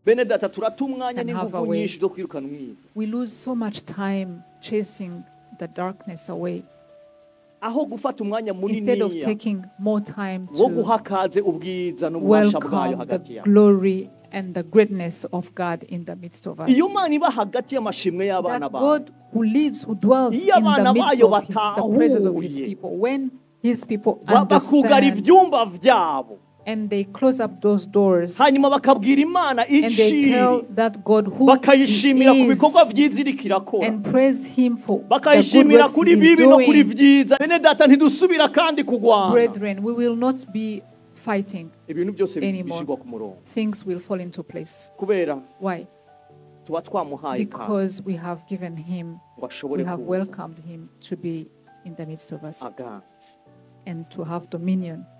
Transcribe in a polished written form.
bene data turata umwanya can have n'ingufu a way. nyinshi zo kwirukana umwiza We lose so much time chasing the darkness away aho gufata umwanya instead of munini taking more time wo to guha kaze ubwiza n'ububasha bwayo welcome hagati the yawe. glory and the greatness of God in the midst of us. iyo Mana iba hagati y'amashimwe y'abana That bawe God who lives, who dwells Iyo in the abana midst bayo of the presence of His batahuye, people, when His people bakugara understand ibyumba byabo and they close up those doors hanyuma bakabwira Imana and they tell iciri that God who bakayishimira ku He bikorwa is byiza iriko irakora and praise Him for the good bakayishimira works kuri He is bibi no kuri doing. byiza bene data ntidusubira kandi kugwana Brethren, we will not be fighting. ibintu byose anymore. bishyirwa ku murongo Things will fall into place. kubera Why? tuba twamuhaye ikaze Because we have given Him, ngo ashobore we have kuza welcomed Him to be in the midst of us aganze and to have dominion